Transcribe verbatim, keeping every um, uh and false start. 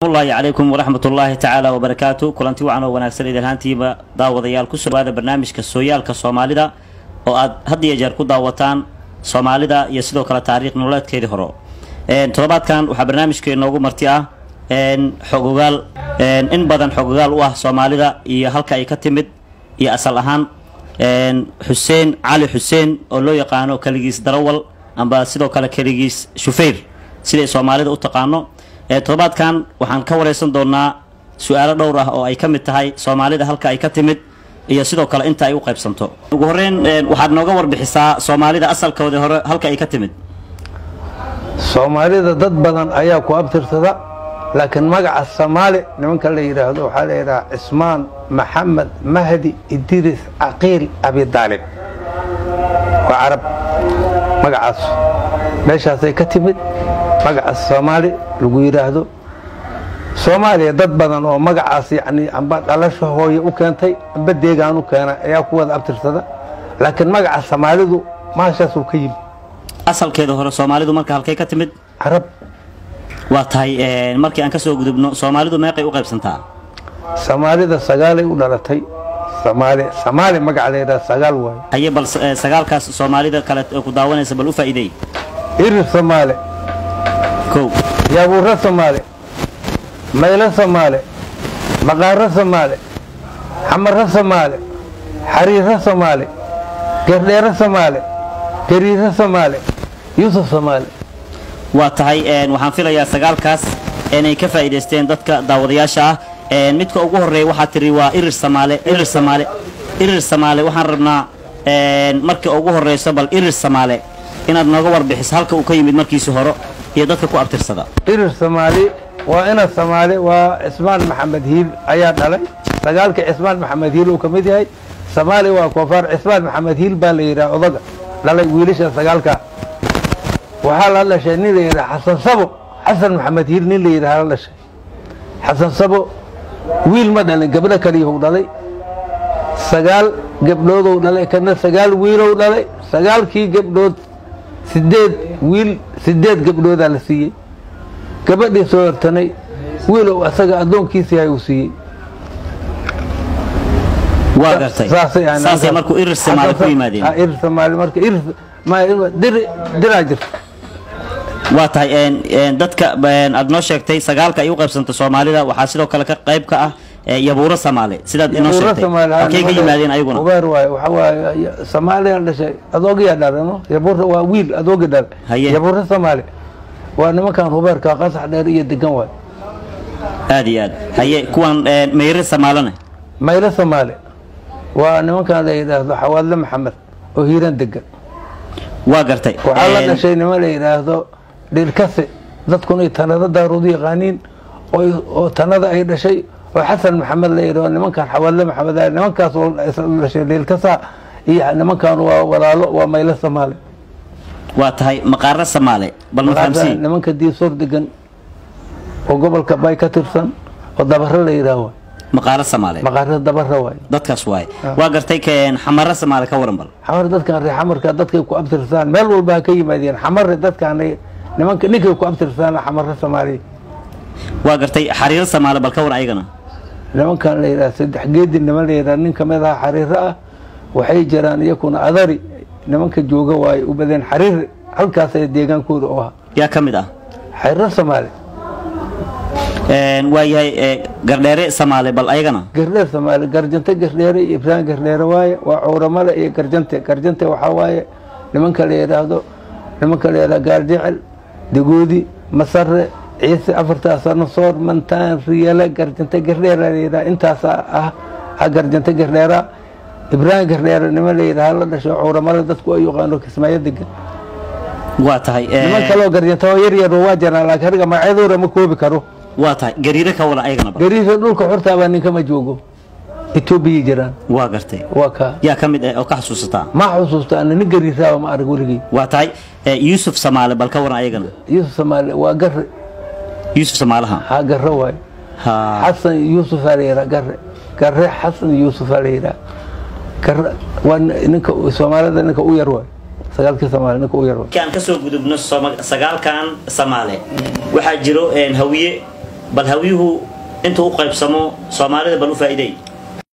الله عليكم ورحمة الله تعالى وبركاته. كلنتي وعنا وناكسر إذا هانتيبا داود يال كسر هذا برنامج كسويال كصومالي دا أو هدي يجار كود داوتان صومالي دا يسدو كلا تاريخ نولاد كيد هرو. إن طلبات كان وحبرنامج كنوجو مرتيا إن حقوقال إن إن بدن حقوقال واه صومالي دا يهلك يكتمد يأصلهان إن حسين علي حسين أولو يقانو كليجيس درول أم بسدو كلا كليجيس شوفير سيد صومالي دا أتقانو. طلبات كان وحن كوريسن دونا سؤال دورة أو أي كم التهاي صومالي ده هلك أي كتمد يصيروا كلا أنت أي وقيب سنتو وجورين وحد نجور بحساء صومالي ده أصل كوده هلك أي كتمد صومالي ده ضد بدن أياك وأبتر تدا لكن مجا الصومالي نمك اللي يرهدو حاله يرى عثمان محمد مهدي إدريس عقيل أبي طالب وعرب مجا عص ليش هذا كتمد مجا الصومالي لو يرهدو صومالي ضد بدن أو مجا عص يعني عم بعد على شو هو يوكنتي بدي جانو كان أياك وده أبتر تدا لكن مجا الصومالي دو ما شاسو كيم أصل كده هو صومالي دو مركه هلك أي كتمد عرب واتهاي markii aan ka soo gudubno Soomaalidu meeqay u qaybsantaa Soomaalida sagaal ay u dhalatay Soomaali Soomaali magaceeda sagaal way aye bal sagaalkaas Soomaalida kale ku daawanaysa bal u faa'iiday ir Soomaali ko yaabura Soomaali mayla Soomaali maqaara Soomaali xamara Soomaali xariira Soomaali gardheera Soomaali gariira Soomaali Yusuf Soomaali واتهاي waxaan filayaa sagaalkaas inay ka faa'iideysteen dadka daawadayaasha ah ee midka ugu horeeyay waxa tiri waa irir Soomaali irir Soomaali irir Soomaali waxaan rabnaa ee markii ugu horeysa bal irir Soomaali inaad nooga warbixiso halka uu ka yimid markiisii hore iyo dadka ku abtirsada irir Soomaali waa ina Soomaali waa Ismaan Maxamed Hiil ayaa dhalay sagaalka Ismaan Maxamed Hiil uu ka mid yahay Soomaali waa koofar Ismaan Maxamed Hiil baa la yiraahdo odaga dhalay wiilasha sagaalka وحال الله شيء نيل حسن صبو حسن محمد هيل نيل يرها الله شيء حسن صبو ويل مدن قبل كليه ودلي سجال قبلوده ودلي كنا سجال ويلو ودلي سجال كي قبلود سديد ويل سديد قبلود على سي قبل دي صور تني ويلو أسجع دون كيسي هيوسي واقرتي ساسي مركو إرث مالك في مدينة إرث مالك مركو إرث ما در دراجر واتهاي ان ان dadka baan aad noo sheegtay sagaalka ay u qaybsantay Soomaalida waxa sidoo kale ka qayb ka ah yabuura Soomaali sidaad inoo sheegtay halkay ka yimaadeen ayaguna ubeer waay waxa waay Soomaaliya dhashay adoogiya dhalano yabuura waa wiil adoogi dhal yabuura Soomaali waa nimankan ubeerka qasax dheer iyo degan waay aad iyo aad haye kuwan meeyre Soomaalina meeyre Soomaali waa nimankan la yiraahdo Xawaadle Maxamed oo hiiran degan waa gartay waxa la dhashay niman la yiraahdo dhirkase dadkuna tanada daarood yaqaaniin oo oo tanada ay dhashay oo Xasan Maxamed la yiraahdo nimankan Xawaadle Maxamed nimankaas oo dhashay dhirkasa iyo nimankan waa walaalo waa mayla Soomaali waa tahay maqaara Soomaali bal ma fahamsiin nimanka diisoor degan oo gobolka bay ka tirsan oo dabar la yiraahdo maqaara Soomaali maqaara dabar waay dadkaas waay waa gartay keen xamara Soomaali ka waran bal xamar dadkan reer xamarka dadka ku abtirsan meel walba ka yimaadeen xamar dadkan nimanka ninka ku abtirsan xamara Soomaali waa gartay xariir Soomaali bal ka waran ayagana nimankan la yiraahdo saddex geed niman la yiraahdo nin kamid ah xariir ah waxay jiraan iyakuna adari nimanka jooga waay u badeen xariir halkaas ay deegaankooda oo ah yaa kamid ah xariir Soomaali waayahay gardheere Soomaali bal ayagana gardheer Soomaali garjante gardheere Ibrahim gardheere waaye waa cawramada iyo garjante garjante waxa waaye nimanka la yiraahdo nimanka la yiraahdo gaarjecel dagoodi masarre ciise afarta sano soor mantaan riyale garjante gardheere la yiraahdo intaas ah garjante gardheera Ibrahim gardheere niman la yiraahdo la dhashay cawramada dadku ay yaqaano kismaayo degan waa tahay nimanka loo garjante yar yar waa jiraan laakiin ariga magacyadooda ma koobi karo واتاي قريرة كولا أيضا قريرة دول كحرتها بني كم جوجو إثيوبيا جيران واقرتي وكا يا كم أو كحسوستا ما حسوستا أنا نقريتها وما أرجولي واتاي يوسف سمال بالكورة أيضا يوسف سمال وقر يوسف سمالها ها قر واي ها حسن يوسف عليرا قر قر حسن يوسف عليرا قر وان إنك سمال إنك أوير واي سجال كسمال إنك أوير واي كان كسر قدوم نص سجال كان سمالة واحد جرو إن هوية bal hawiyuhu intuu u qaybsamo Soomaalida bal u faa'iiday